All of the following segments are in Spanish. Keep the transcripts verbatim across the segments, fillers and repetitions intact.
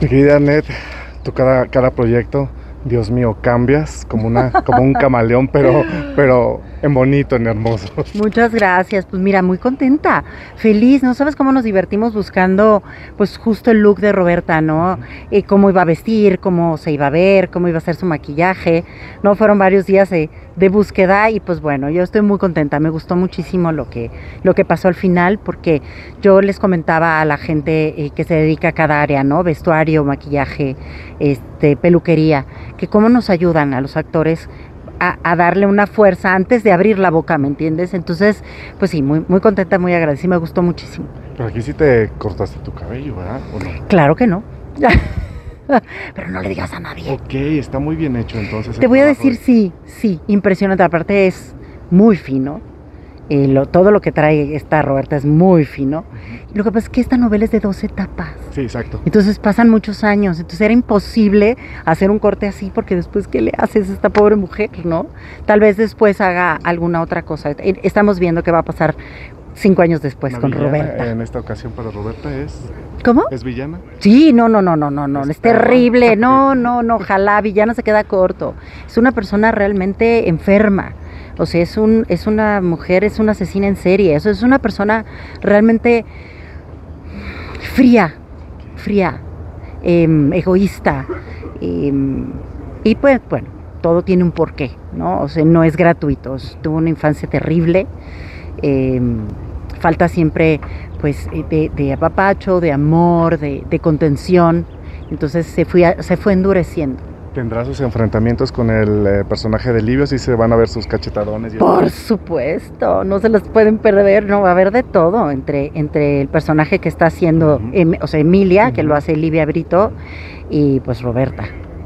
Mi querida Anet, tú cada, cada proyecto, Dios mío, cambias como, una, como un camaleón, pero, pero en bonito, en hermoso. Muchas gracias, pues mira, muy contenta, feliz, no sabes cómo nos divertimos buscando pues justo el look de Roberta, ¿no? Y cómo iba a vestir, cómo se iba a ver, cómo iba a hacer su maquillaje, ¿no? Fueron varios días de, de búsqueda y pues bueno, yo estoy muy contenta, me gustó muchísimo lo que, lo que pasó al final, porque yo les comentaba a la gente eh, que se dedica a cada área, ¿no? Vestuario, maquillaje, este, peluquería, que cómo nos ayudan a los actores A, a darle una fuerza antes de abrir la boca, ¿me entiendes? Entonces, pues sí, muy, muy contenta, muy agradecida, me gustó muchísimo. Pero aquí sí te cortaste tu cabello, ¿verdad? ¿O no? Claro que no. Pero no le digas a nadie. Ok, está muy bien hecho entonces. Te voy a decir, de... sí, sí, impresionante. Aparte es muy fino. Eh, lo, todo lo que trae esta Roberta es muy fino. Uh-huh. Y lo que pasa es que esta novela es de dos etapas. Sí, exacto. Entonces pasan muchos años. Entonces era imposible hacer un corte así, porque después, ¿qué le haces a esta pobre mujer, no? Tal vez después haga alguna otra cosa. Estamos viendo qué va a pasar cinco años después. Una con Roberta. En esta ocasión para Roberta es... ¿Cómo? ¿Es villana? Sí, no, no, no, no, no, no, es terrible. No, no, no, ojalá, villana se queda corto. Es una persona realmente enferma. O sea, es, un, es una mujer, es una asesina en serie. Eso es una persona realmente fría, fría, eh, egoísta. Eh, y pues, bueno, todo tiene un porqué, ¿no? O sea, no es gratuito. Tuvo una infancia terrible. Eh, falta siempre, pues, de, de apapacho, de amor, de, de contención. Entonces se fue, se fue endureciendo. ¿Tendrá sus enfrentamientos con el eh, personaje de Livio? ¿Sí se van a ver sus cachetadones? Y Por supuesto, no se los pueden perder, no va a haber de todo entre, entre el personaje que está haciendo, uh-huh. em, o sea, Emilia, uh-huh. que lo hace Livia Brito, y pues Roberta.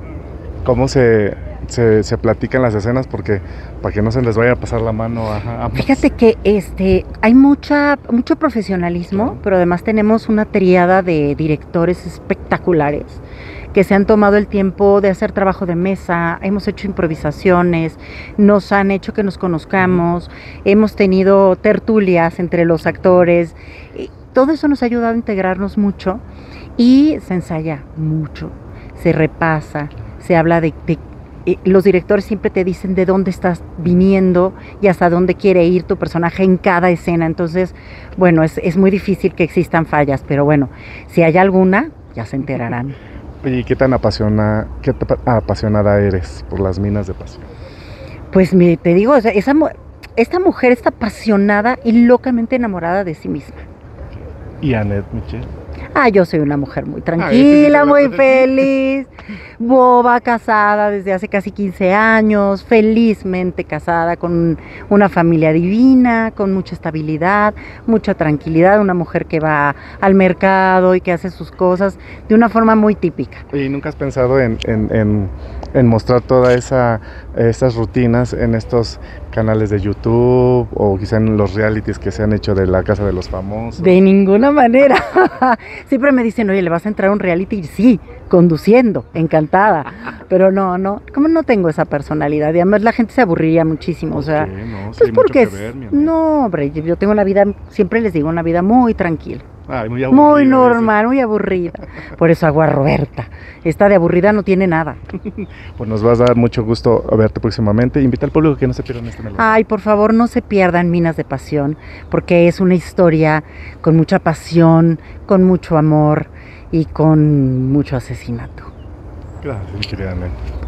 ¿Cómo se, se, se platican las escenas? Porque para que no se les vaya a pasar la mano a, a... Fíjate que este, hay mucha, mucho profesionalismo, uh-huh. pero además tenemos una triada de directores espectaculares que se han tomado el tiempo de hacer trabajo de mesa, hemos hecho improvisaciones, nos han hecho que nos conozcamos, hemos tenido tertulias entre los actores, todo eso nos ha ayudado a integrarnos mucho y se ensaya mucho, se repasa, se habla de, de eh, los directores siempre te dicen de dónde estás viniendo y hasta dónde quiere ir tu personaje en cada escena, entonces, bueno, es, es muy difícil que existan fallas, pero bueno, si hay alguna, ya se enterarán. ¿Y qué tan apasiona, qué tan apasionada eres por las minas de pasión? Pues me, te digo, o sea, esa, esta mujer está apasionada y locamente enamorada de sí misma. ¿Y Anet Michel? Ah, yo soy una mujer muy tranquila, ah, muy feliz, boba, casada desde hace casi quince años, felizmente casada con una familia divina, con mucha estabilidad, mucha tranquilidad, una mujer que va al mercado y que hace sus cosas de una forma muy típica. ¿Y nunca has pensado en, en, en, en mostrar todas esa, esas rutinas en estos canales de YouTube o quizá en los realities que se han hecho de la Casa de los Famosos? De ninguna manera. Siempre me dicen, oye, ¿le vas a entrar a un reality? Sí, conduciendo, encantada. Pero no, no, como no tengo esa personalidad. Y además la gente se aburriría muchísimo. O sea, no, sí, pues porque ver, no, hombre, yo tengo una vida, siempre les digo, una vida muy tranquila. Ay, muy aburrida, muy normal, ese. Muy aburrida. Por eso hago a Roberta. Esta de aburrida no tiene nada. Pues nos vas a dar mucho gusto a verte próximamente. Invita al público que no se pierdan este melón. Ay, por favor, no se pierdan Minas de Pasión, porque es una historia con mucha pasión, con mucho amor y con mucho asesinato. Gracias, mi querida Anet.